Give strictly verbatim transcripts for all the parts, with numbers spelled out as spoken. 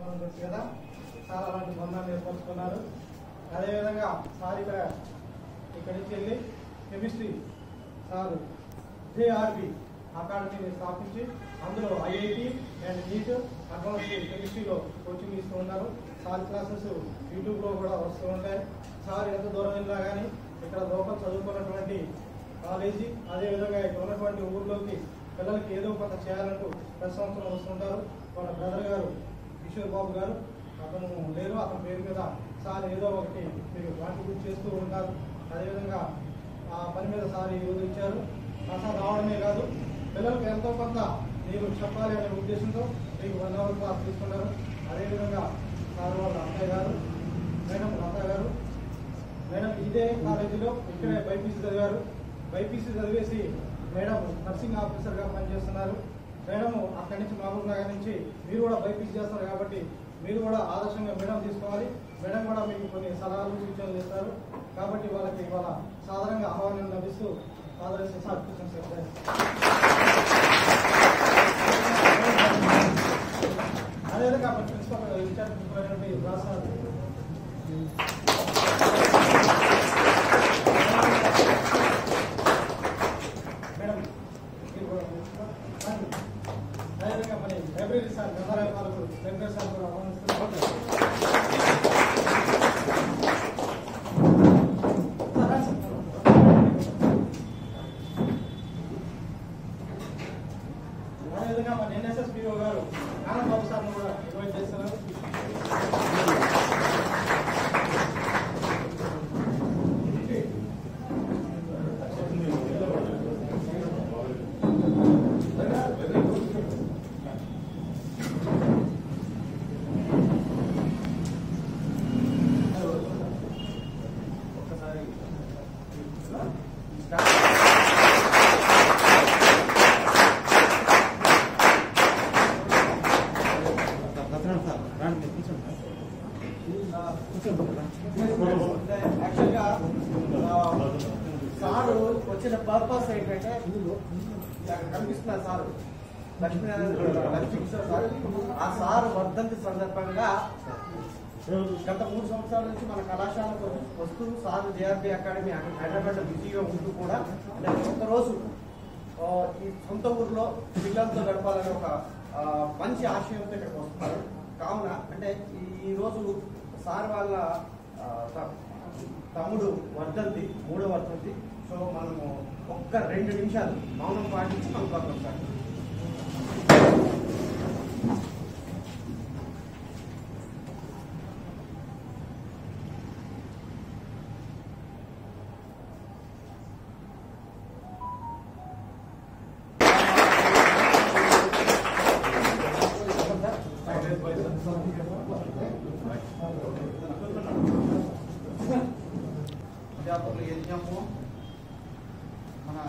సంబంధం తెలుసు కదా, చాలా అలాంటి బంధాన్ని ఏర్పరచుకున్నారు. అదేవిధంగా సార్ ఇక్కడ ఇక్కడి నుంచి వెళ్ళి కెమిస్ట్రీ సార్ జేఆర్బి అకాడమీని స్థాపించి అందులో ఐఐటి అండ్ నీట్ అడ్వాన్స్ కెమిస్ట్రీలో కోచింగ్ ఇస్తూ ఉన్నారు. సార్ క్లాసెస్ యూట్యూబ్లో కూడా వస్తూ ఉంటాయి. సార్ ఎంత దూరం వెళ్ళినా కానీ ఇక్కడ లోకల్ చదువుకున్నటువంటి కాలేజీ, అదేవిధంగా ఇక్కడ ఉన్నటువంటి ఊర్లోకి పిల్లలకి ఏదో కొంత చేయాలంటూ ప్రతి సంవత్సరం వస్తుంటారు. వాళ్ళ బ్రదర్ గారు కిషోర్ బాబు గారు, అతను లేరు, అతని పేరు మీద సార్ ఏదో ఒకటి మీరు కాంట్రిబ్యూట్ చేస్తూ ఉంటారు. అదేవిధంగా ఆ పని మీద సార్ ఈరోజు ఇచ్చారు. సార్ రావడమే కాదు, పిల్లలకు ఎంతో కొంత మీరు చెప్పాలి అనే ఉద్దేశంతో మీకు వన్ అవర్ క్లాస్ తీసుకున్నారు. అదేవిధంగా సార్ వాళ్ళ అత్తయ్య గారు, మేడం అత్తయ్య గారు, మేడం ఇదే కాలేజీలో ఇక్కడే బైపీసీ చదివారు. బైపీసీ చదివేసి మేడం నర్సింగ్ ఆఫీసర్గా పనిచేస్తున్నారు. మేడం అక్కడి నుంచి మహబూబ్ నగర్ నుంచి మీరు కూడా బైపీసీ చేస్తారు కాబట్టి మీరు కూడా ఆదర్శంగా మేడం తీసుకోవాలి. మేడం కూడా మీకు కొన్ని సలహాలు సూచనలు ఇస్తారు. కాబట్టి వాళ్ళకి ఇవాళ సాధారణంగా ఆహ్వానం లభిస్తూ ఆదర్శ సార్ అదేవిధంగా principal incharge principal sir madam అదేవిధంగా మరి లైబ్రరీ సార్ గంధారాయ పాలకు వెంకట సార్ కూడా ఆహ్వానిస్తున్నారు. అదేవిధంగా మన ఎన్ఎస్ఎస్ పిఓ గారు ఆనందబాబు సార్ను కూడా ఇన్వైట్ చేస్తున్నారు. యాక్చువల్గా సారు వచ్చిన పర్పస్ ఏంటంటే కనిపిస్తున్నారు సారు లక్ష్మీనారాయణ లక్ష్మీకిషోర్ సార్. ఆ సారు వర్ధంతి సందర్భంగా గత మూడు సంవత్సరాల నుంచి మన కళాశాలకు వస్తూ సారు జేఆర్బి అకాడమీ హైదరాబాద్ బిజీగా ఉంటూ కూడా అంటే ఒక్కరోజు ఈ సొంత ఊర్లో పిల్లలతో గడపాలనే ఒక మంచి ఆశయంతో ఇక్కడికి వస్తున్నారు. కావున అంటే ఈ రోజు సార్ వాళ్ళ తమ్ముడు వర్ధంతి, మూడో వర్ధంతి. సో మనము ఒక్క రెండు నిమిషాలు మౌనం పాటించి మనం పక్కన సార్ అధ్యాపకులు యజ్ఞము మన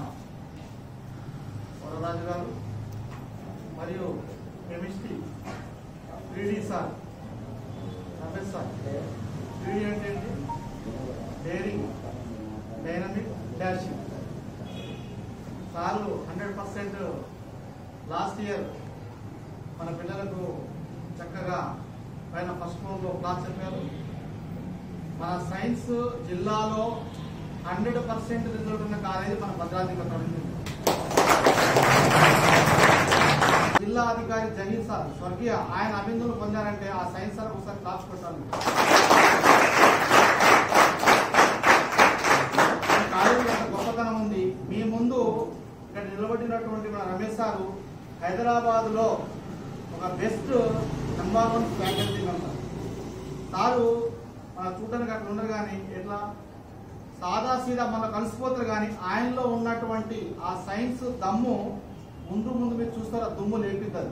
వరరాజు గారు మరియు chemistry three D sir Ramesh sir. Three D అంటే డైరింగ్, డైనమిక్, డాషింగ్. సార్లు హండ్రెడ్ పర్సెంట్ లాస్ట్ ఇయర్ మన పిల్లలకు చక్కగా పైన ఫస్ట్ ఫ్లోర్లో క్లాస్ చెప్పారు. మన సైన్స్ జిల్లాలో హండ్రెడ్ పర్సెంట్ రిజల్ట్ ఉన్న కాలేజీ మన భద్రాద్రి కొత్తగూడెం. జిల్లా అధికారి జహీర్ సార్ స్వర్గీయ ఆయన అభినందనలు పొందారంటే ఆ సైన్స్ సార్ ఒకసారి క్లాస్ కొట్టాలి. కాలేజీ అంత గొప్పతనం ఉంది. మీ ముందు ఇక్కడ నిలబడినటువంటి మన రమేష్ సారు హైదరాబాద్ లో ఒక best number one faculty member. Sir మన చూడడానికి అట్లా ఉండరు కానీ ఎట్లా సాదా సీదా మన కలిసిపోతారు కానీ ఆయనలో ఉన్నటువంటి ఆ సైన్స్ దమ్ము ముందు ముందు మీరు చూస్తారా దుమ్ము లేపిద్దరు.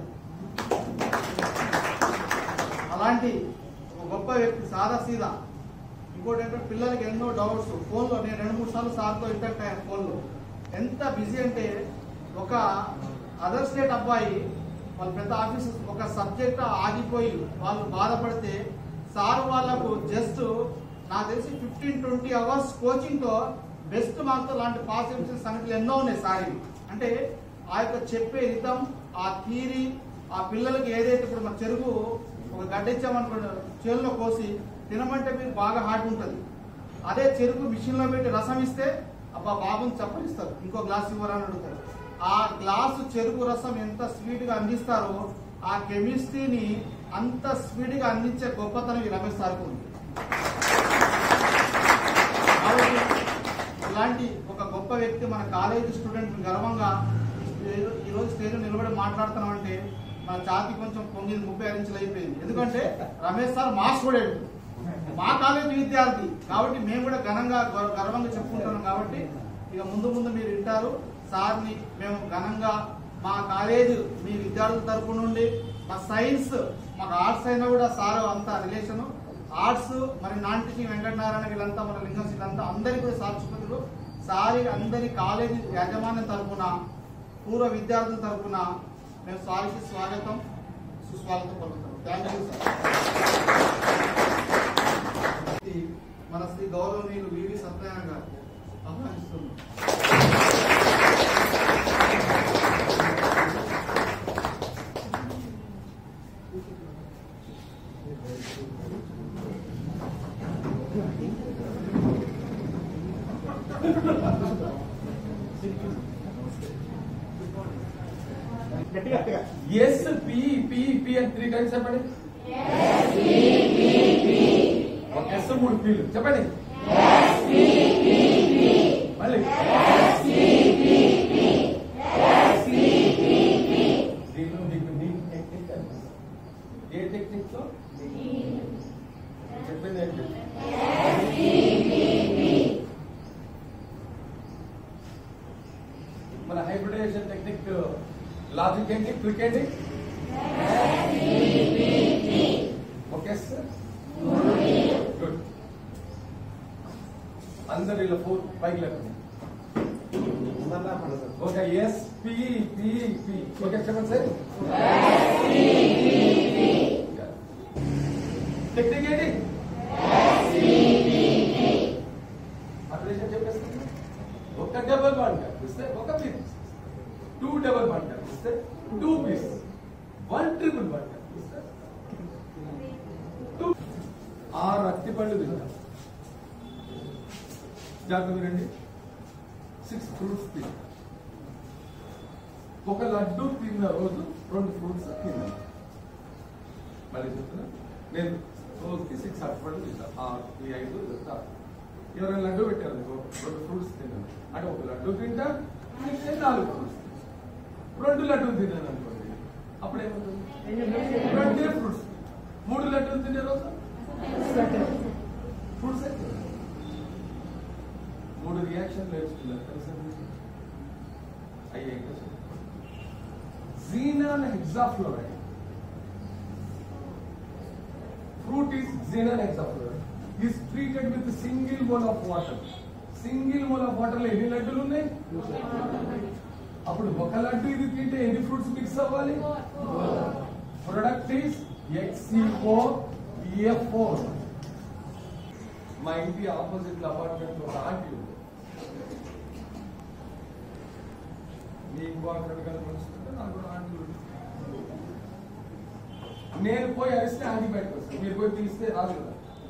అలాంటి ఒక గొప్ప వ్యక్తి, సాదా సీదా. ఇంకోటి ఏంటంటే పిల్లలకి ఎన్నో డౌట్స్ ఫోన్లో, నేను రెండు మూడు సార్లు సార్తో ఇంటర్ట్ అయ్యాను ఫోన్లో. ఎంత బిజీ అంటే ఒక అదర్ స్టేట్ అబ్బాయి వాళ్ళ పెద్ద ఆఫీసర్స్ ఒక సబ్జెక్ట్ ఆగిపోయి వాళ్ళు బాధపడితే సార్ వాళ్ళకు జస్ట్ నాకు తెలిసి ఫిఫ్టీన్ ట్వంటీ అవర్స్ కోచింగ్ తో బెస్ట్ మార్క్స్ లాంటి పాస్ చేసిన సంగతులు ఎన్నో ఉన్నాయి సార్. అంటే ఆ యొక్క చెప్పే రితం, ఆ థియరీ, ఆ పిల్లలకి ఏదైతే ఇప్పుడు మన చెరుకు ఒక గడ్డ ఇచ్చామనుకోండి చేనులో కోసి తినమంటే మీరు బాగా హార్డ్ ఉంటుంది. అదే చెరుకు మిషన్లో పెట్టి రసం ఇస్తే అబ్బా బాబుని చప్పరిస్తారు, ఇంకో గ్లాస్ ఇవ్వరని అడుగుతారు. ఆ గ్లాసు చెరుకు రసం ఎంత స్వీట్గా అందిస్తారో ఆ కెమిస్ట్రీని అంత స్పీడ్గా అందించే గొప్పతనం ఈ రమేష్ సార్కు ఉంది. కాబట్టి ఇలాంటి ఒక గొప్ప వ్యక్తి మన కాలేజీ స్టూడెంట్ గర్వంగా ఈరోజు స్టేజ్ నిలబడి మాట్లాడుతున్నామంటే మన ఛాతి కొంచెం పొంగింది, ముప్పై ఐదు ఇంచులు అయిపోయింది. ఎందుకంటే రమేష్ సార్ మా స్టూడెంట్, మా కాలేజీ విద్యార్థి కాబట్టి మేము కూడా ఘనంగా గర్వంగా చెప్పుకుంటున్నాం. కాబట్టి ఇక ముందు ముందు మీరు వింటారు సార్ని మేము ఘనంగా మా కాలేజ్ మీ విద్యార్థుల తరపు నుండి మా సైన్స్ మాకు ఆర్ట్స్ అయినా కూడా సార్ అంతా రిలేషన్ ఆర్ట్స్ మరి నాంటికి వెంకటనారాయణ వీళ్ళంతా మన లింగం వీళ్ళంతా అందరికీ కూడా సార్ చూపుతున్నారు. సారి అందరి కాలేజీ యాజమాన్యం తరఫున పూర్వ విద్యార్థుల తరఫున మేము సారికి స్వాగతం సుస్వాగతం పలుకుతాం. Thank you sir. మన శ్రీ గౌరవనీయులు వివి సత్యనారాయణ గారు ఆహ్వానిస్తున్నాం. ఎస్ పి పి పి అని త్రీ టైమ్స్ చెప్పండి. ఒక ఎస్ మూడు పీలు చెప్పండి. మళ్ళీ దీనిలో మీకు నీ టెక్నిక్ ఏ టెక్నిక్ తో చెప్పింది ఏంటి? మన హైబ్రిడైజేషన్ టెక్నిక్ లాజిక్ ఏంటి? క్లిక్ ఏంటి? Okay sir, good. అందరు ఇలా ఫోర్ పైకి లేకపోతే okay. S P P P okay చెప్పండి సార్. టెక్నిక్ ఏంటి? అప్లికేషన్ చెప్పేస్తాను. ఒక డబుల్ బాండ్ కనిపిస్తే ఒక పీస్, టూ డబుల్ బాండ్ కనిపిస్తే two pis, one triple bond కనిపిస్తే టూ. ఆరు అట్టి పళ్ళు తింటాం. జాగ్రత్త రండి. సిక్స్ ఫ్రూట్స్ తింటాం. ఒక లడ్డు తిన్న రోజు రెండు ఫ్రూట్స్ తిన్నాం. మళ్ళీ చెప్తున్నా, నేను రోజుకి సిక్స్ అట్టి పళ్ళు తింటాను. ఆరు ఈ ఐదు చెప్తా. ఎవరైనా లడ్డు పెట్టారు రెండు ఫ్రూట్స్ తిన్నాను అంటే ఒక లడ్డు తింటా, నాలుగు ఫ్రూట్స్, రెండు లడ్డూలు తిన్నాను అనుకోండి, అప్పుడేమవుతుంది? రెండే ఫ్రూట్స్. మూడు లడ్డూలు తినే రోజు ఫ్రూట్స్ మూడు రియాక్షన్ నేర్చుకున్నారు తెలుసా? అయ్యే xenon hexafluoride. Fruit is xenon hexafluoride. Is treated with a single mole of water. Single mole of water లో ఎన్ని లడ్డూలు ఉన్నాయి? అప్పుడు ఒక లడ్డు ఇది తింటే ఎన్ని ఫ్రూట్స్ మిక్స్ అవ్వాలి? Product is X C four B F four. మా ఇంటి ఆపోజిట్ అపార్ట్మెంట్ ఒక ఆంటీ ఉంది. మీకు అక్కడ కనిపిస్తుంటే నాకు కూడా ఆంటీ ఉంది. నేను పోయి అరిస్తే ఆంటీ బయటకు వస్తాను, మీరు పోయి పిలిస్తే రాదు కదా.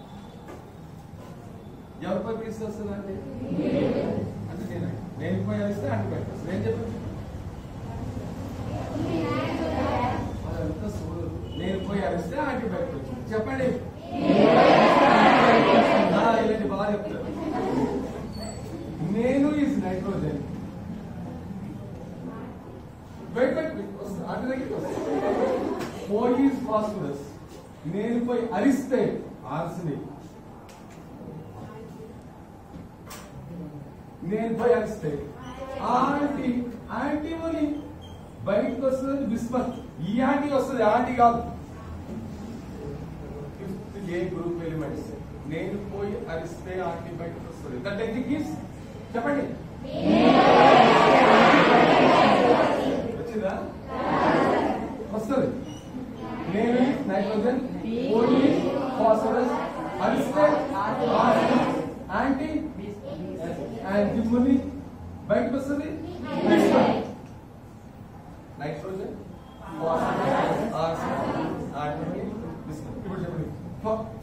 ఎవరిపై పిలిస్తే వస్తుంది అంటే అంటే నేను నేను పోయి అరిస్తే ఆంటీ బయటకు వస్తుంది. నేను చెప్పాను అదంతా చూడదు. నేను పోయి అరిస్తే ఆంటీ బయటకు వచ్చింది. చెప్పండి, ఇలాంటి బాగా చెప్తారు. నేను ఈజ్ నైట్రోజన్ బయట వస్తుంది, ఆంటీ దగ్గరికి వస్తుంది. పోయి ఈజ్ ఫాస్ఫరస్. నేను పోయి అరిస్తే ఆర్సనిక్. నేను పోయి అరిస్తే ఆంటీ యాంటీమోని బయటకు వస్తుంది బిస్మత్. ఈ యాంటీ వస్తుంది, యాంటీ కాదు. Fifth A group elements. నేను పోయి అరిస్తే యాంటీ బయటకు వస్తుంది. ద టెక్నిక్ ఈస్ చెప్పండి. వచ్చిందా? వస్తుంది. నేను నైట్రోజన్, పోయి ఫాస్ఫరస్, అరిస్తే యాంటీ యాంటీమోని బయటకు వస్తుంది nitrogen, phosphorus, arsenic, antimony, bismuth.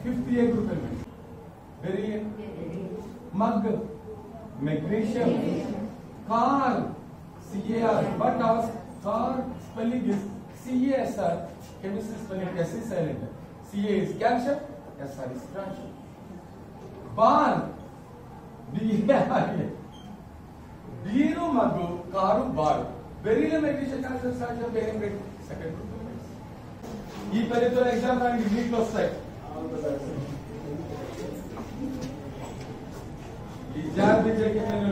Fifty एक रुपये में बेरिलियम मग magnesium car C A R but our car spelling is C A S R chemistry spelling S is silent C A is calcium S R is calcium bar B A R A Beeru magu karu bar beryllium magnesium calcium calcium barium rate second ఈ పదితో exam రానికి వీక్లో వస్తాయి ఈ జాతి చెక్కిన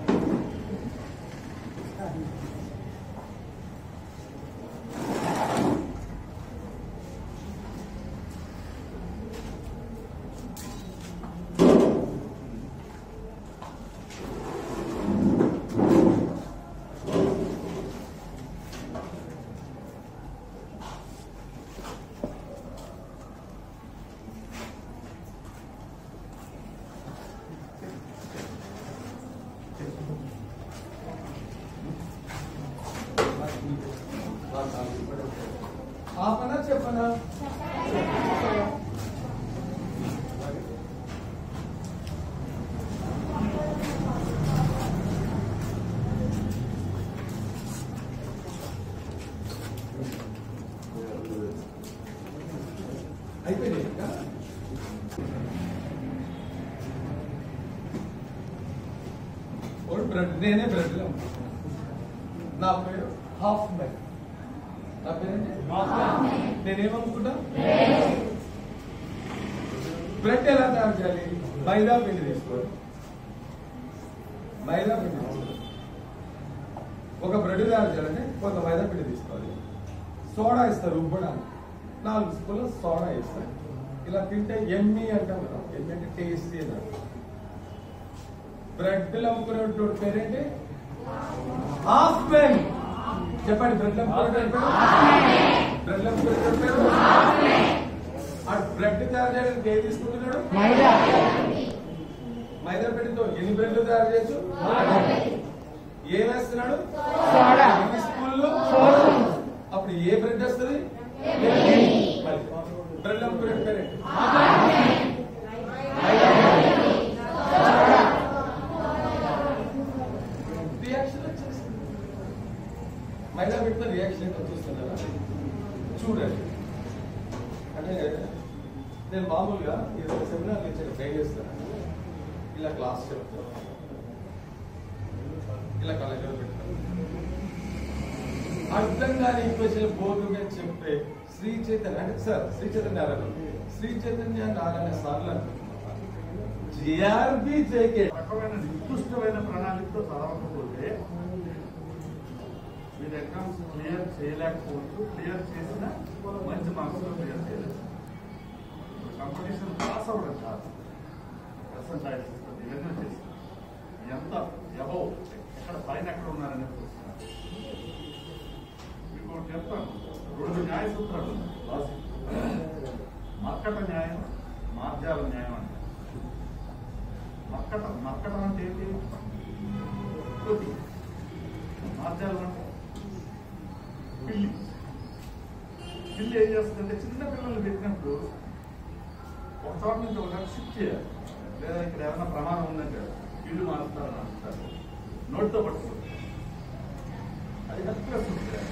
आपना చెప్పనా అయిపోయింది ఇంకా और ब्रेड నేనే బ్రెడ్ నా పేరు హాఫ్ మ్యాన్ నా పేరేంటి నేనేమనుకుంటా బ్రెడ్ ఎలా తయారు చేయాలి మైదా పిండి తీసుకోవాలి మైదా పిండి తీసుకోవాలి ఒక బ్రెడ్ తయారు చేయాలంటే కొంత మైదా పిండి తీసుకోవాలి సోడా ఇస్తారు ఉబ్బడానికి నాలుగు స్పూన్లు సోడా ఇస్తారు ఇలా తింటే ఎమ్మి అంటాం కదా ఎమ్మి అంటే టేస్టీ అన్నారు బ్రెడ్ అమ్ముకునేటువంటి పేరేంటి హాఫ్ మ్యాన్ చెప్పండి బ్రెడ్ బ్రెడ్ బ్రెడ్ తయారు చేయడానికి ఏది తీసుకుంటున్నాడు మైదా పిండితో ఎన్ని బ్రెడ్లు తయారు చేయొచ్చు ఏం వేస్తున్నాడు ఎన్ని స్పూన్లు అప్పుడు ఏ బ్రెడ్ వస్తుంది బ్రెడ్ అమ్ముకునే పేరేంటి మైదా పిండితో రియాక్షన్ చూస్తున్నారా చూడండి అంటే నేను మామూలుగా ఏదో సెమినార్ ఇచ్చాను ట్రైన్ చేస్తాను ఇలా క్లాస్ చెప్తాను ఇలా కాలేజీలో పెడతాను అర్థం కాని ఈక్వేషన్ బోర్డు మీద చెప్పే శ్రీ చైతన్య అంటే సార్ శ్రీ చైతన్య నారాయణ శ్రీ చైతన్య నారాయణ సార్లు జిఆర్బి జేకే రకమైన నిర్దిష్టమైన ప్రణాళికతో చదవకపోతే మీరు ఎగ్జామ్స్ క్లియర్ చేయలేకపోవచ్చు క్లియర్ చేసిన మంచి మార్క్స్ క్లియర్ చేయలేదు కాంపిటీషన్ పాస్ అవ్వడం కాదు పర్సంటైజ్ సిస్టమ్ ఇవన్నీ చేసి ఎంత అబౌవ్ ఎక్కడ పైన ఎక్కడ ఉన్నారని చూస్తున్నారు మీకు చెప్తాను రెండు న్యాయ సూత్రాలు లాజిక్ మర్కట న్యాయం మార్జాల న్యాయం అంటే మర్కట మర్కటం అంటే ఏంటి కొద్ది మార్జాలం అంటే పిల్లి పిల్లి ఏం చేస్తుందంటే చిన్న పిల్లలు పెట్టినప్పుడు ఒక చోట నుంచి ఒక చోట షిఫ్ట్ చేయాలి లేదా ఇక్కడ ఏమైనా ప్రమాదం ఉందంటే ఇల్లు మారుస్తారని అంటారు నోటితో పట్టుకోండి అది కరెక్ట్గా షిఫ్ట్ చేయాలి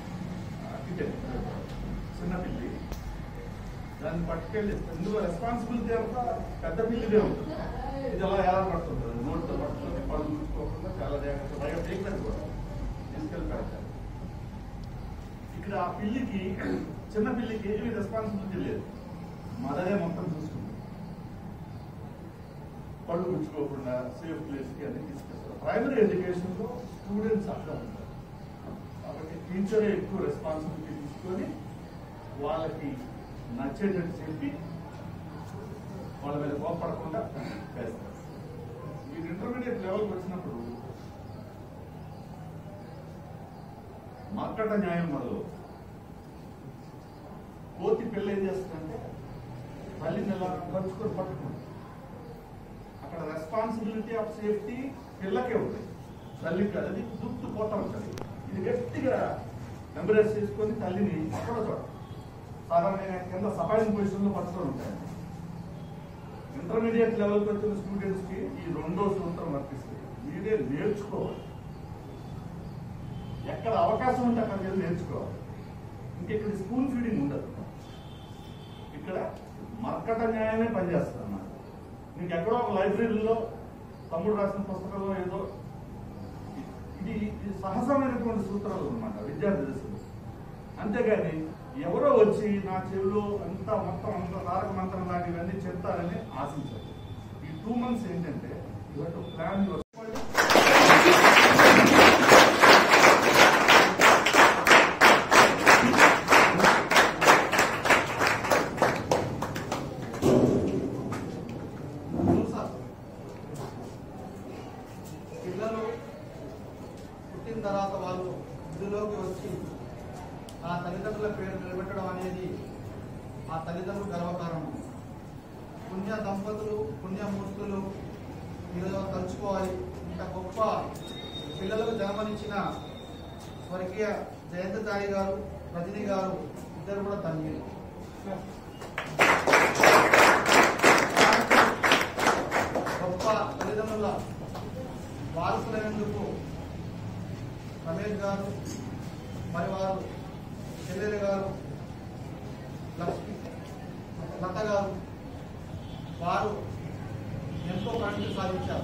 చిన్న పిల్లి దాన్ని పట్టుకెళ్ళి ఇందులో రెస్పాన్సిబిలిటీ అంతా పెద్ద పిల్లిదే ఉంటుంది ఇది అలా ఎలా పడుతుంటుంది నోటితో పట్టుకొని పళ్ళు చూసుకోకుండా చాలా జాగ్రత్త బయట టేక్ కూడా తీసుకెళ్ళి పెడతారు ఇక్కడ ఆ పిల్లికి చిన్న పిల్లికి ఏమీ రెస్పాన్సిబిలిటీ లేదు మదరే మొత్తం చూసుకుంది పళ్ళు పుచ్చుకోకుండా సేఫ్ ప్లేస్కి అన్ని తీసుకెళ్తారు ప్రైమరీ ఎడ్యుకేషన్లో స్టూడెంట్స్ అక్కడ ఉంటారు కాబట్టి టీచరే ఎక్కువ రెస్పాన్సిబిలిటీ తీసుకొని వాళ్ళకి నచ్చేటట్టు చెప్పి వాళ్ళ మీద కోపడకుండా వేస్తారు మీరు ఇంటర్మీడియట్ లెవెల్కి వచ్చినప్పుడు మర్కట న్యాయం మొదలు కోతి పిల్ల ఏం చేస్తుందంటే తల్లిని ఎలా పరుచుకొని పట్టుకుంటుంది అక్కడ రెస్పాన్సిబిలిటీ ఆఫ్ సేఫ్టీ పిల్లకే ఉంది తల్లికి అది దుక్తు పోతా ఉంటుంది ఇది గట్టిగా ఎంబ్రేస్ చేసుకొని తల్లిని అక్కడ చోట సాధారణంగా కింద సఫాయింగ్ పొజిషన్లో పట్టుకొని ఉంటాయి ఇంటర్మీడియట్ లెవెల్కి వచ్చిన స్టూడెంట్స్కి ఈ రెండో సూత్రం వర్తిస్తుంది. మీరే నేర్చుకోవాలి, ఎక్కడ అవకాశం ఉంటే అక్కడికి వెళ్ళి నేర్చుకోవాలి. ఇంకా ఇక్కడ స్కూల్ ఫీడింగ్ ఉండదు, ఇక్కడ మర్కట న్యాయమే పనిచేస్తుంది అన్నమాట. మీకు ఎక్కడో ఒక లైబ్రరీలో తమ్ముడు రాసిన పుస్తకంలో ఏదో ఇది ఇది సహజమైనటువంటి సూత్రాలు అన్నమాట విద్యార్థి దశలో. అంతేగాని ఎవరో వచ్చి నా చెవిలో అంతా మొత్తం అంత తారక మంత్రం లాంటి ఇవన్నీ చెప్తారని ఆశించారు. ఈ టూ మంత్స్ ఏంటంటే ఇవాళ ప్లాన్ పిల్లలు పుట్టిన తర్వాత వాళ్ళు ఇందులోకి వచ్చి ఆ తల్లిదండ్రుల పేరు నిలబెట్టడం అనేది ఆ తల్లిదండ్రులు గర్వకారణం. పుణ్య దంపతులు పుణ్యమూర్తులు ఈరోజు తలుచుకోవాలి. ఇంత గొప్ప పిల్లలకు జన్మనిచ్చిన స్వర్గీయ జయంతచారి గారు, రజనీ గారు ఇద్దరు కూడా తల్లి. గొప్ప తల్లిదండ్రుల వారసులైనందుకు రమేష్ గారు మరి వారు చెల్లెలు గారు లక్ష్మి లత గారు వారు ఎంతో ప్రగతి సాధించారు.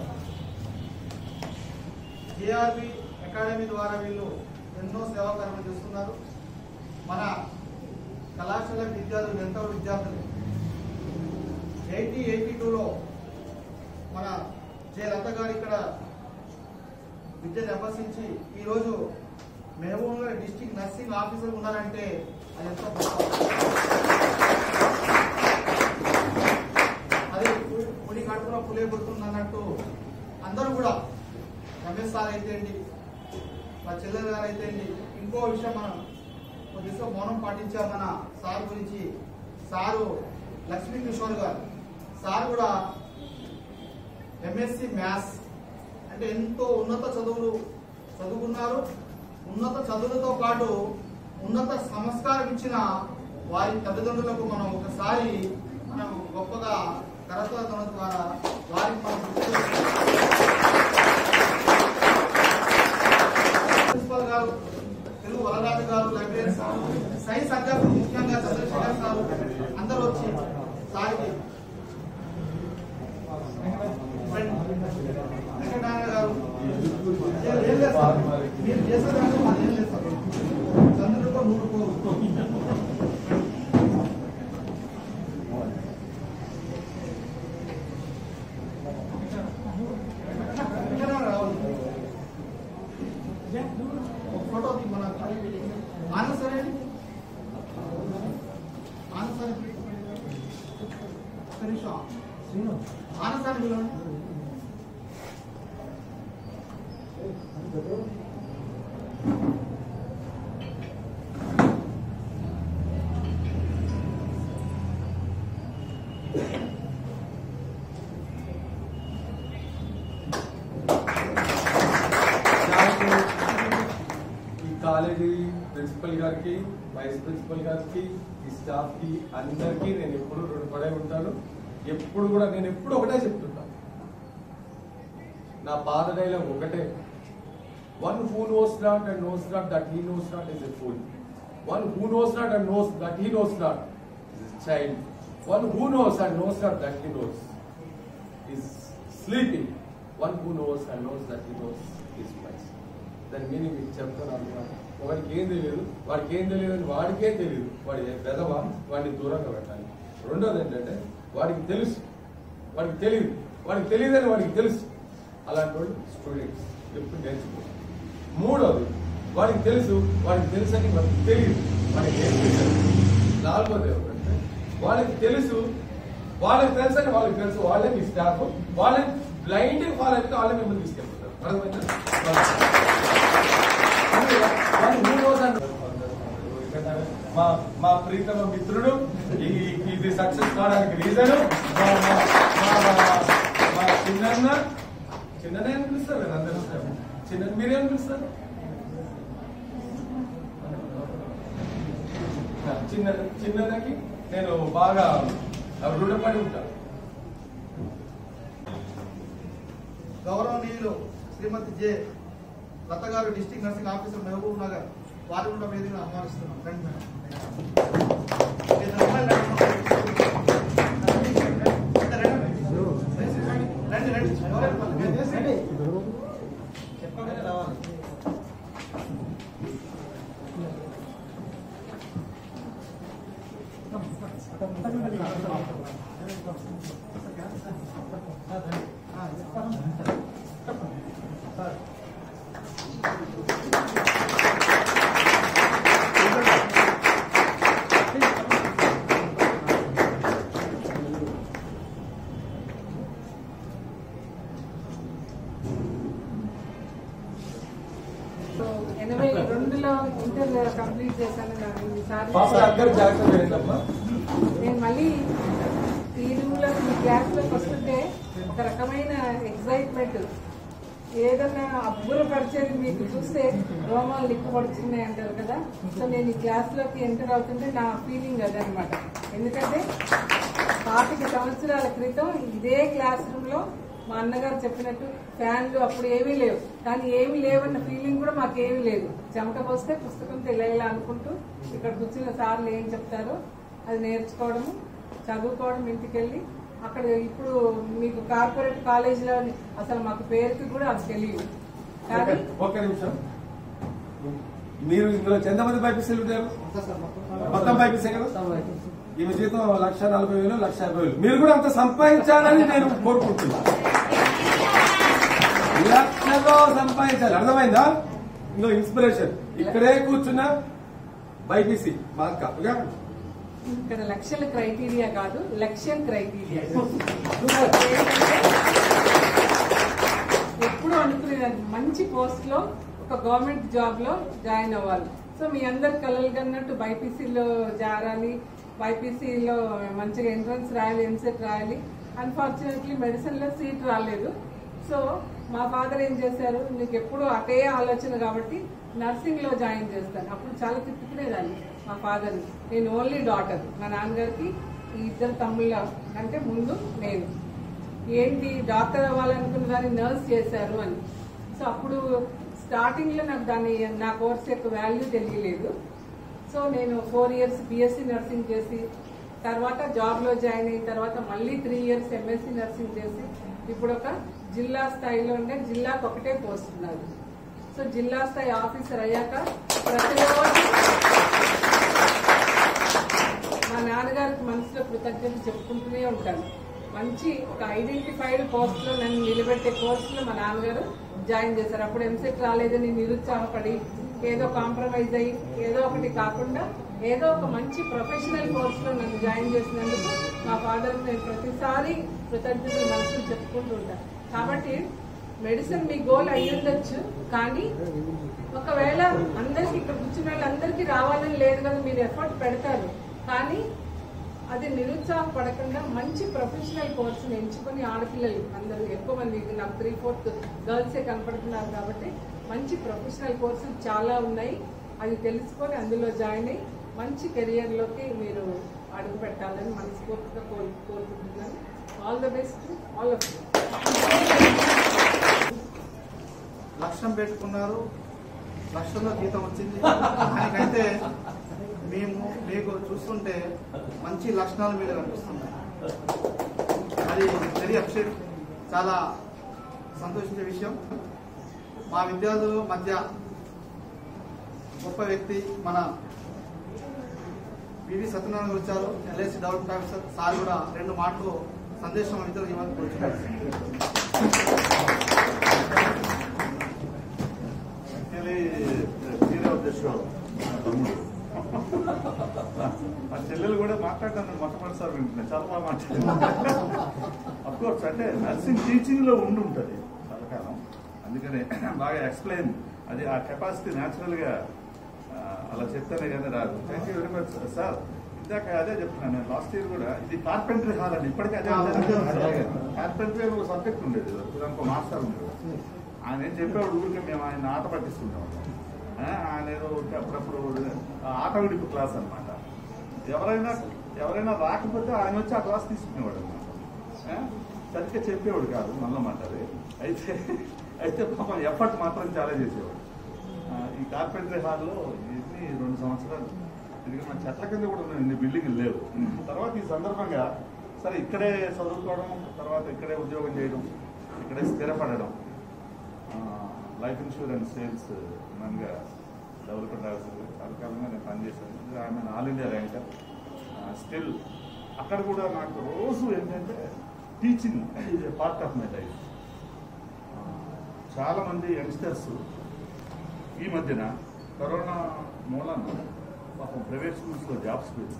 జేఆర్బి అకాడమీ ద్వారా వీళ్ళు ఎన్నో సేవాకరణ చేస్తున్నారు. మన కళాశాల విద్యార్థులు ఎంతో విద్యార్థులు ఎయిటీ ఎయిటీ టూలో మన జే లత గారు ఇక్కడ విద్యను అభ్యసించి ఈరోజు మహబూబ్నగర్ డిస్ట్రిక్ట్ నర్సింగ్ ఆఫీసర్ ఉన్నారంటే అది ఎంతో గొప్ప. అది పులి కడుపులో పులే పుడుతుంది అన్నట్టు అందరూ కూడా రమేష్ సార్ అయితేండి, మా చెల్లెలు గారు అయితేండి. ఇంకో విషయం మనం కొద్దిసేపు మౌనం పాటించాం మన సార్ గురించి. సారు లక్ష్మీ కిషోర్ గారు సార్ కూడా ఎంఎస్సి మ్యాథ్స్ అంటే ఎంతో ఉన్నత చదువులు చదువుకున్నారు. ఉన్నత చదువులతో పాటు ఉన్నత సంస్కారం ఇచ్చిన వారి తల్లిదండ్రులకు మనం ఒకసారి మనం గొప్పగా కరతాళ ద్వారా వారికి మనం ప్రిన్సిపల్ గారు, తెలుగు వరరాజు గారు, లైబ్రరీ సార్, సైన్స్ అధ్యాపకులు ముఖ్యంగా చంద్రశేఖర్ సార్ అందరూ వచ్చి సారికి వెంకటనారాయణ గారు ఏం లేదు సార్, మీరు చేసేదాన్ని మాది ఏం లేదు సార్. చంద్రుడికో నూరుకో రావాలి. ఒక ఫోటో మన ఆనంద్ సార్ అండి, ఆనంద్ సార్ ఆనంద్ సార్ పిలవండి. కాలేజీ ప్రిన్సిపల్ గారికి, వైస్ ప్రిన్సిపల్ గారికి, ఈ స్టాఫ్ కి అందరికీ నేను ఎప్పుడు రుణపడే ఉంటాను. ఎప్పుడు కూడా నేను ఎప్పుడు ఒకటే చెప్తుంటాను, నా పాత డైలాగ్ ఒకటే, one who knows not and knows not that he knows not is a fool. One who knows not and knows that he knows not is a child. One who knows and knows not that he knows is sleeping. One who knows and knows that he knows is wise. దాని meaning మీకు చెప్తాను అనుకున్నాను. వాడికి ఏం తెలియదు, వాడికి ఏం తెలియదు అని వాడికే తెలియదు, వాడి పెదవా వాడిని దూరంగా పెట్టాలి. రెండోది ఏంటంటే వాడికి తెలుసు, వాడికి తెలియదు, వాడికి తెలియదని వాడికి తెలుసు. అలాంటి వాళ్ళు స్టూడెంట్స్ ఎప్పుడు నేర్చుకోవాలి. మూడోది వాడికి తెలుసు, వాడికి తెలుసు అని వాడికి తెలియదు, వాడికి ఏం తెలియదు. నాలుగోది ఏమిటంటే వాళ్ళకి తెలుసు, వాళ్ళకి తెలుసు అని వాళ్ళకి తెలుసు, వాళ్ళే మీ స్టాఫ్, వాళ్ళని బ్లైండ్ ఫాలో అయితే వాళ్ళే మిమ్మల్ని తీసుకెళ్తారు. అర్థమైందా? మా మా ప్రీతమ మిత్రుడు ఇది సక్సెస్ కావడానికి రీజన్ మా చిన్న చిన్ననే అని పిలుస్తారు కదా అందరూ. చిన్న మీరేం పిలుస్తారు? చిన్న చిన్నదానికి నేను బాగా రుణపడి ఉంటాను. గౌరవనీయులు శ్రీమతి J Latha garu, district nursing officer Mahabub Nagar, వారు కూడా వేదికను ఆహ్వానిస్తున్నాం. రండి మేడం. రండి రండి చెప్పగానే రావాలి. ఎనభై రెండులో ఇంటర్ కంప్లీట్ చేశాను. నేను మళ్ళీ ఈ రూమ్లో ఈ క్లాస్లో వస్తుంటే ఒక రకమైన ఎక్సైట్మెంట్, ఏదన్నా అబ్బురపరిచేది మీకు చూస్తే రోమాలు లిక్కపడుతున్నాయి అంటారు కదా. సో నేను ఈ క్లాస్లోకి ఎంటర్ అవుతుంటే నా ఫీలింగ్ అదనమాట. ఎందుకంటే పాతిక సంవత్సరాల క్రితం ఇదే క్లాస్ రూమ్లో మా అన్నగారు చెప్పినట్టు ఫ్యాన్లు అప్పుడు ఏమీ లేవు, కానీ ఏమీ లేవన్న ఫీలింగ్ కూడా మాకేమీ లేదు. చెమట పోస్తే పుస్తకం తెలియాలా అనుకుంటూ ఇక్కడ కూర్చున్న సార్లు ఏం చెప్తారో అది నేర్చుకోవడము, చదువుకోవడం, ఇంటికెళ్ళి అక్కడ ఇప్పుడు మీకు కార్పొరేట్ కాలేజీలో అసలు మాకు పేరుకి కూడా అది తెలియదు. కానీ ఒక నిమిషం, మీరు ఇందులో ఎంతమంది బైపీసీలు ఉంటారు? మొత్తం బైపీసీ కదా. ఈమె జీతం లక్ష నలభై వేలు లక్ష యాభై వేలు. మీరు కూడా అంత సంపాదించాలని నేను కోరుకుంటున్నా. లక్షలో సంపాదించాలి, అర్థమైందా? ఇంకో ఇన్స్పిరేషన్ ఇక్కడే కూర్చున్న బైపీసీ మా అక్క. ఇక్కడ లక్షల క్రైటీరియా కాదు, లక్ష్యం క్రైటీరియా. ఎప్పుడు అనుకునేదాన్ని మంచి పోస్ట్ లో ఒక గవర్నమెంట్ జాబ్ లో జాయిన్ అవ్వాలి. సో మీ అందరు కలలు కన్నట్టు బైపీసీలో జారాలి, బైపీసీలో మంచిగా ఎంట్రన్స్ రాయాలి, ఎంసెట్ రాయాలి. అన్ఫార్చునేట్లీ మెడిసిన్ లో సీట్ రాలేదు. సో మా ఫాదర్ ఏం చేశారు, నీకు ఎప్పుడు అటే ఆలోచన కాబట్టి నర్సింగ్ లో జాయిన్ చేస్తాను. అప్పుడు చాలా తిట్టుకునేదాన్ని మా ఫాదర్ని. నేను ఓన్లీ డాటర్, మా నాన్నగారికి ఈ ఇద్దరు తమ్ముళ్ళ అంటే ముందు నేను. ఏంటి డాక్టర్ అవ్వాలనుకున్న దాన్ని నర్స్ చేశారు అని. సో అప్పుడు స్టార్టింగ్ లో నాకు దాని నా కోర్స్ యొక్క వాల్యూ తెలియలేదు. సో నేను ఫోర్ ఇయర్స్ బిఎస్సీ నర్సింగ్ చేసి తర్వాత జాబ్ లో జాయిన్ అయిన తర్వాత మళ్ళీ త్రీ ఇయర్స్ ఎంఎస్సీ నర్సింగ్ చేసి ఇప్పుడు ఒక జిల్లా స్థాయిలో ఉండే జిల్లాకు ఒకటే పోస్ట్ ఉన్నది. సో జిల్లా స్థాయి ఆఫీసర్ అయ్యాక ప్రతిరోజు మా నాన్నగారికి మనసులో కృతజ్ఞత చెప్పుకుంటూనే ఉంటాను. మంచి ఒక ఐడెంటిఫైడ్ పోస్ట్ లో నన్ను నిలబెట్టే కోర్సులో మా నాన్నగారు జాయిన్ చేశారు. అప్పుడు ఎంసెట్ రాలేదని నిరుత్సాహపడి ఏదో కాంప్రమైజ్ అయ్యి ఏదో ఒకటి కాకుండా ఏదో ఒక మంచి ప్రొఫెషనల్ కోర్స్ లో నన్ను జాయిన్ చేసినందుకు మా ఫాదర్ నేను ప్రతిసారి కృతజ్ఞతలు మనసులు చెప్పుకుంటూ ఉంటాను. కాబట్టి మెడిసిన్ మీ గోల్ అయ్యి ఉండొచ్చు, కానీ ఒకవేళ అందరికి ఇక్కడ కూర్చున్న వాళ్ళందరికీ రావాలని లేదు కదా, మీరు ఎఫర్ట్ పెడతారు. కానీ అది నిరుత్సాహపడకుండా మంచి ప్రొఫెషనల్ కోర్సును ఎంచుకొని ఆడపిల్లలు అందరూ ఎక్కువ మంది, నాకు త్రీ ఫోర్త్ గర్ల్సే కనపడుతున్నారు కాబట్టి మంచి ప్రొఫెషనల్ కోర్సులు చాలా ఉన్నాయి. అది తెలుసుకొని అందులో జాయిన్ అయ్యి మంచి కెరియర్లోకి మీరు అడుగు పెట్టాలని మనస్ఫూర్తిగా కోరు కోరుకుంటున్నాను. All the best all of you. లక్ష్యం పెట్టుకున్నారు, లక్షల్లో జీతం వచ్చింది. దానికైతే మేము మీకు చూస్తుంటే మంచి లక్షణాలు మీద కనిపిస్తున్నాయి. అది వెరీ అప్సెట్, చాలా సంతోషించే విషయం. మా విద్యార్థుల మధ్య గొప్ప వ్యక్తి మన వివి సత్యనారాయణ వచ్చారు, ఎల్ఐసి డెవలప్మెంట్ ఆఫీసర్. సార్ కూడా రెండు మాటలు సందేశం ఇద్దరు ఇవ్వాలి కూర్చున్నారు. మా చెల్లెలు కూడా మాట్లాడతాను మొట్టమొదటిసారి వింటున్నాను, చాలా బాగా మాట్లాడుతున్నాను. అఫ్కోర్స్ అంటే నర్సింగ్ టీచింగ్ లో ఉండి ఉంటుంది చాలా కాలం, అందుకని బాగా ఎక్స్ప్లెయిన్ అది ఆ కెపాసిటీ న్యాచురల్ గా అలా చెప్తానే కానీ రాదు. Thank you very much sir. ఇందాక అదే చెప్తున్నాను, నేను లాస్ట్ ఇయర్ కూడా ఇది కార్పెంటరీ హాల్ అని ఇప్పటికీ అదే కార్పెంటరీ అని ఒక సబ్జెక్ట్ ఉండేది, ఇంకో మాస్టర్ ఉండేది. ఆయన ఏం చెప్పేవాడు ఊరికి మేము ఆయన ఆట పట్టిస్తుంటాం. ఆయన ఏదో అప్పుడప్పుడు ఆట విడిపు క్లాస్ అనమాట. ఎవరైనా ఎవరైనా రాకపోతే ఆయన వచ్చి ఆ క్లాస్ తీసుకునేవాడు అనమాట. సరిగ్గా చెప్పేవాడు కాదు మళ్ళీ మాట అది. అయితే అయితే పాపం ఎఫర్ట్ మాత్రం చాలా చేసేవాడు. ఈ కార్పెంటరీ హాల్లో ఇది రెండు సంవత్సరాలు తిరిగి మన చెట్ల కింద కూడా ఉన్నాయి, ఇన్ని బిల్డింగ్లు లేవు. తర్వాత ఈ సందర్భంగా సరే ఇక్కడే చదువుకోవడం, తర్వాత ఇక్కడే ఉద్యోగం చేయడం, ఇక్కడే స్థిరపడడం, లైఫ్ ఇన్సూరెన్స్ సేల్స్ మ్యాన్గా డెవలప్మెంట్ ఆఫీసర్ చాలా కాలంగా నేను పనిచేశాను. I'm all India ranker still. అక్కడ కూడా నాకు రోజు ఏంటంటే teaching is a part of my life. చాలామంది యంగ్స్టర్స్ ఈ మధ్యన కరోనా మూలాన పాపం ప్రైవేట్ స్కూల్స్లో జాబ్స్ పోయింది.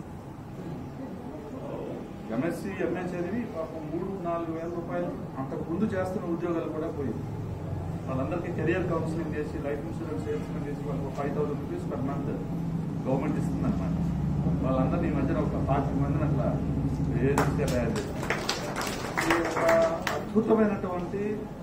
ఎంఎస్సీ ఎంఏ చదివి పాపం మూడు నాలుగు వేల రూపాయలు అంతకు ముందు చేస్తున్న ఉద్యోగాలు కూడా పోయింది. వాళ్ళందరికీ కెరియర్ కౌన్సిలింగ్ చేసి లైఫ్ ఇన్సూరెన్స్ సేల్స్మెన్ చేసి వాళ్ళకి five thousand rupees per month government ఇస్తుంది అనమాట. వాళ్ళందరినీ ఈ మధ్యన ఒక పాతిక మందిని అట్లా ఏజెన్సీగా తయారు చేస్తారు. ఈ ఒక అద్భుతమైనటువంటి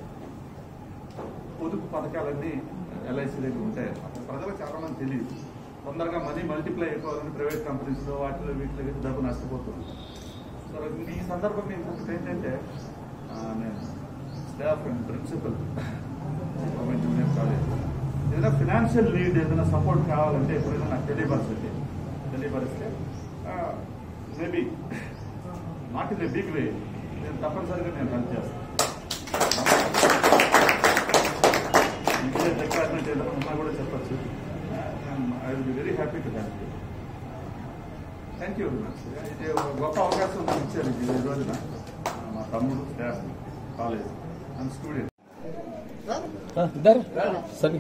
పొదుపు పథకాలన్నీ ఎల్ఐసి దగ్గర ఉంటాయి. ప్రజలకు చాలా మంది తెలియదు. తొందరగా మనీ మల్టిప్లై అయిపోవాలని ప్రైవేట్ కంపెనీస్లో వాటిలో వీటిలో డబ్బు నష్టపోతుంది. సో ఈ సందర్భంగా ఇంకొకటి ఏంటంటే నేను staff and principal government junior college ఏదైనా ఫినాన్షియల్ లీడ్ ఏదైనా సపోర్ట్ కావాలంటే ఎప్పుడైనా నాకు తెలియపరిచింది తెలియపరిస్తే maybe not in a big way నేను తప్పనిసరిగా నేను రన్ చేస్తాను. ఇమీడియట్ రిక్వైర్మెంట్ ఏదైనా ఉన్నా కూడా చెప్పచ్చు. I will be very happy to help you. Thank you very much. ఇది గొప్ప అవకాశం ఇచ్చారు ఈ రోజున మా తమ్ముడు స్టాఫ్ కాలేజ్ అండ్ స్టూడెంట్. సరే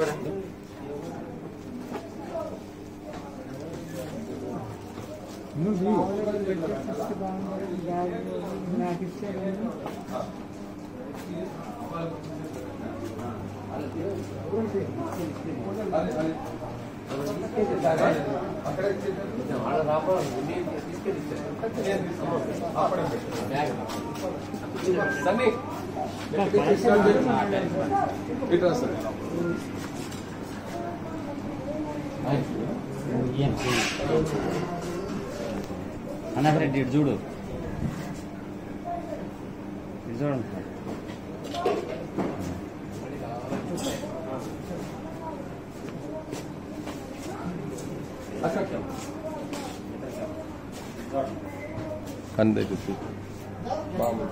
ఇట్లా సార్ అన్నరెడ్డి ఇటు చూడు ఇటు చూడండి. అంతే చెప్పి బాబు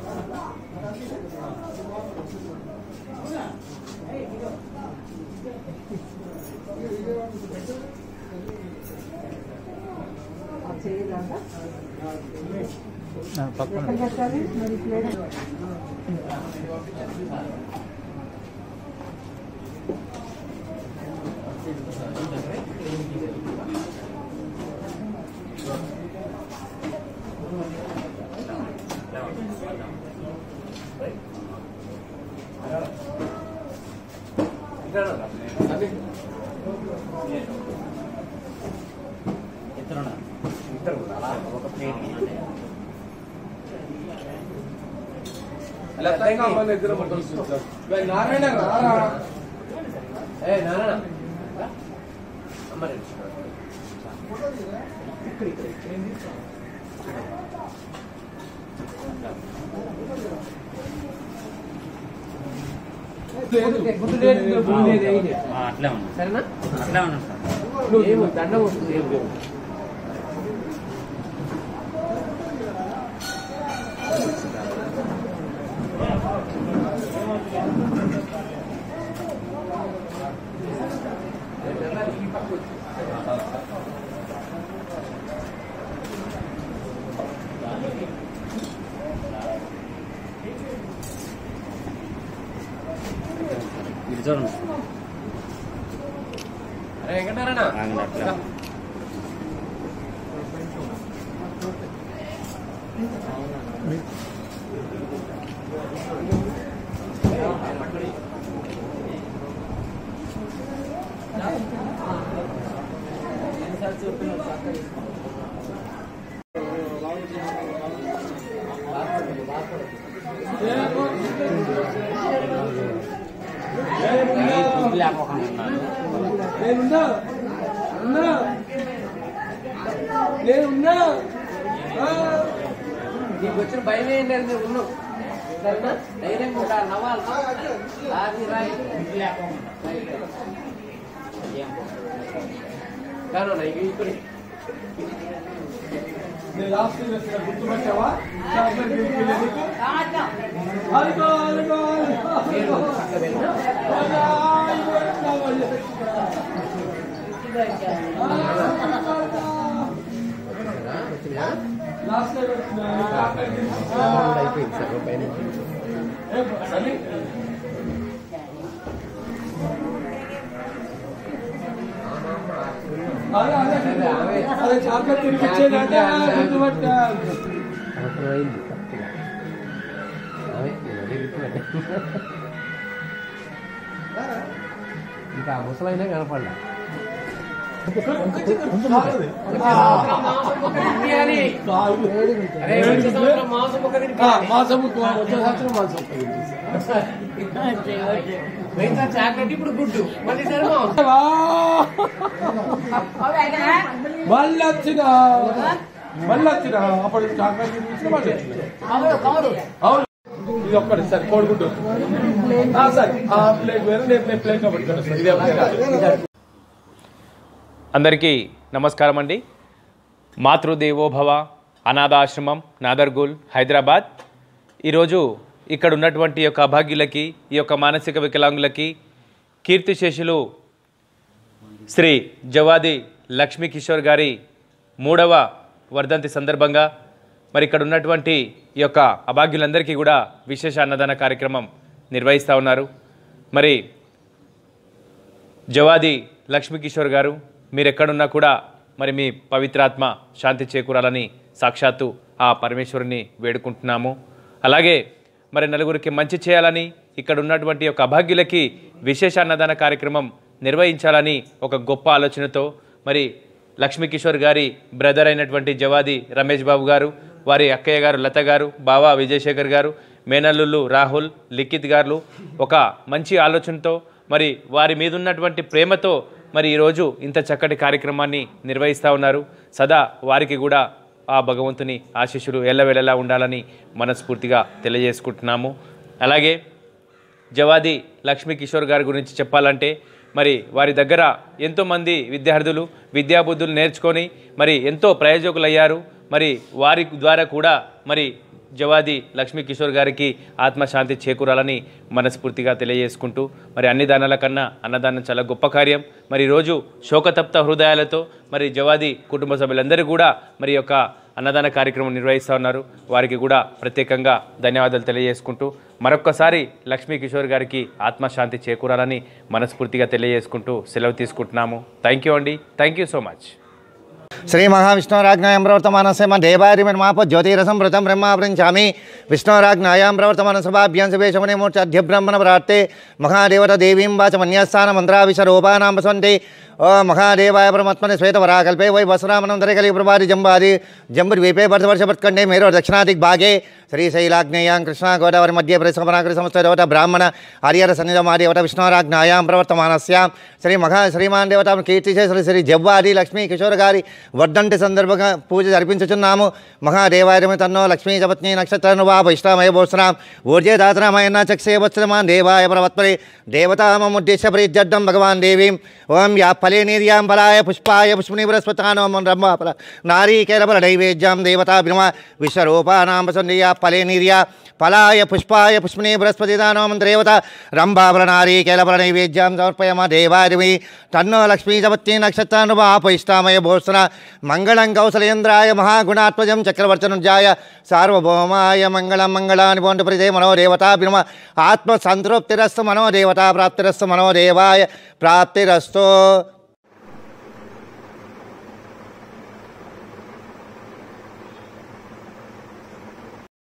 నారాయణ ఏ నారాయణ అమ్మారెడ్డి ఇక్కడ ఇక్కడ అట్లే ఉన్నా సరేనా అట్లే ఉన్నా సార్ ఏమో దండ వస్తుంది ఏం లేవు. ఇటు చూడండి. అరే వెంకటారాయణ అట్లా నేనున్నా ఉన్నా నేనున్నా నీకు వచ్చిన భయం ఏంటి? నువ్వు ఉన్నావు సరేనా ధైర్యంగా ఉండాలి నవ్వాలి అది రైట్ కాను ఇప్పుడు నేను లాస్ట్ వచ్చిన గుర్తుపట్టావా చాక్లెట్ గిఫ్ట్ నీకు అల్గో అల్గో లాస్ట్ వచ్చిన అయిపోయింది సార్ పైన సరే అరే అరే అరే చాక్లెట్ తినిపించేదంటే గుర్తుపట్టా అవసరమైంది ఇంకా ముసలైనా కనపడలే చాక్లెట్ ఇప్పుడు గుడ్డు మళ్ళీ మళ్ళీ వచ్చిన మళ్ళీ వచ్చిన అప్పుడు చాక్లెట్ అవును ఇది ఒక్కటి సార్ కోడిగుడ్డు సార్ ఆ ప్లేట్ వేరే నేను నేను ప్లేట్ లో పెట్టుకున్నాను సార్ ఇదే అందరికీ నమస్కారం అండి. మాతృదేవోభవ అనాథాశ్రమం నాదర్గూల్ హైదరాబాద్. ఈరోజు ఇక్కడ ఉన్నటువంటి యొక్క అభాగ్యులకి ఈ యొక్క మానసిక వికలాంగులకి కీర్తిశేషులు శ్రీ జవాది లక్ష్మీ కిషోర్ గారి మూడవ వర్ధంతి సందర్భంగా మరి ఇక్కడ ఉన్నటువంటి ఈ యొక్క అభాగ్యులందరికీ కూడా విశేష అన్నదాన కార్యక్రమం నిర్వహిస్తూ ఉన్నారు. మరి జవాది లక్ష్మీ కిషోర్ గారు మీరు ఎక్కడున్నా కూడా మరి మీ పవిత్రాత్మ శాంతి చేకూరాలని సాక్షాత్తు ఆ పరమేశ్వరుని వేడుకుంటున్నాము. అలాగే మరి నలుగురికి మంచి చేయాలని ఇక్కడ ఉన్నటువంటి ఒక అభాగ్యులకి విశేష అన్నదాన కార్యక్రమం నిర్వహించాలని ఒక గొప్ప ఆలోచనతో మరి లక్ష్మీ కిషోర్ గారి బ్రదర్ అయినటువంటి జవాది రమేష్ బాబు గారు, వారి అక్కయ్య గారు లత గారు, బావా విజయశేఖర్ గారు, మేనల్లుళ్ళు రాహుల్ లిఖిత్ గారు ఒక మంచి ఆలోచనతో మరి వారి మీద ఉన్నటువంటి ప్రేమతో మరి ఈరోజు ఇంత చక్కటి కార్యక్రమాన్ని నిర్వహిస్తూ ఉన్నారు. సదా వారికి కూడా ఆ భగవంతుని ఆశీస్సులు ఎల్లవేళలా ఉండాలని మనస్ఫూర్తిగా తెలియజేసుకుంటున్నాము. అలాగే జవాది లక్ష్మీ కిషోర్ గారి గురించి చెప్పాలంటే మరి వారి దగ్గర ఎంతోమంది విద్యార్థులు విద్యాబుద్ధులు నేర్చుకొని మరి ఎంతో ప్రయోజకులయ్యారు. మరి వారి ద్వారా కూడా మరి జవాది లక్ష్మీ కిషోర్ గారికి ఆత్మశాంతి చేకూరాలని మనస్ఫూర్తిగా తెలియజేసుకుంటూ మరి అన్ని దానాల కన్నా అన్నదానం చాలా గొప్ప కార్యం. మరి ఈరోజు శోకతప్త హృదయాలతో మరి జవాది కుటుంబ సభ్యులందరూ కూడా మరి యొక్క అన్నదాన కార్యక్రమం నిర్వహిస్తూ ఉన్నారు. వారికి కూడా ప్రత్యేకంగా ధన్యవాదాలు తెలియజేసుకుంటూ మరొక్కసారి లక్ష్మీ కిషోర్ గారికి ఆత్మశాంతి చేకూరాలని మనస్ఫూర్తిగా తెలియజేసుకుంటూ సెలవు తీసుకుంటున్నాము. థ్యాంక్ యూ అండి. Thank you so much. श्री महाविष्णुराज्ञायां प्रवर्तमानस्य देवारिमर्माप ज्योतिरसंवृतं ब्रह्मा वृंचामि विष्णुराज्ञायां प्रवर्तमान सभाभ्यां सवेशमने मूर्चाद्य ब्रह्मण प्रार्थे महादेवता देवीं वाचमन्यस्थान मन्त्राविशरूपानां वसन्ते ओ महादेवाय परमात्मने श्वेतवराकल्पे वै वसुरामनन्तरे कलिप्रभाति जम्बादि जम्बुद्वीपे वर्षवर्षवत्कण्डे मेरो दक्षिणादिग्भागे श्रीशैलाग्नेयां कृष्णा गोदावरी मध्ये प्रसमनाकृ समस्तदेवता ब्राह्मण हरिहर सन्निधमादेवता विष्णुराज्ञायां प्रवर्तमानस्यां श्री महा श्रीमान् देवता कीर्तिशे श्री श्री जव्वादि लक्ष्मी किशोर गारी वर्धंति संदर्भंगा पूज జరిపించుచున్నాము. మహాదేవాయ తన్నో లక్ష్మీ జపత్ని నక్షత్రానుభావ ఇష్టామయ భూషణాం ఊర్జే దాతనామయన చక్షే వత్సమాన్ దేవాయ ప్రవత్పరే దేవతామముద్దేశ్య పరిజడ్డం భగవాన్ దేవీం ఓం యా ఫలే నిర్యాం ఫలాయ పుష్పాయ పుష్పని బృహస్పతానో రంభా ఫల నారీకేరబల నైవేద్యం దేవతాభినమ విశ్వరూపానాం వసందియా ఫలే నిర్యా ఫలాయ పుష్పాయ పుష్పని బృహస్పతిదానో దేవత రంభాఫల నారీకేరబల నైవేద్యం సమర్పయామ దేవాదిమి తన్నో లక్ష్మీ జపత్ని నక్షత్రానుభావ ఇష్టామయ భూషణ మంగళం కౌసలేంద్రాయ మహాగుణాత్మజం చక్రవర్తనుజాయ సార్వభౌమాయ మంగళం మంగళాని పోంటు ప్రజే మనోదేవతాభినమ ఆత్మసంతృప్తిరస్తు మనోదేవతా ప్రాప్తిరస్తు మనోదేవాయ ప్రాప్తిరస్తు.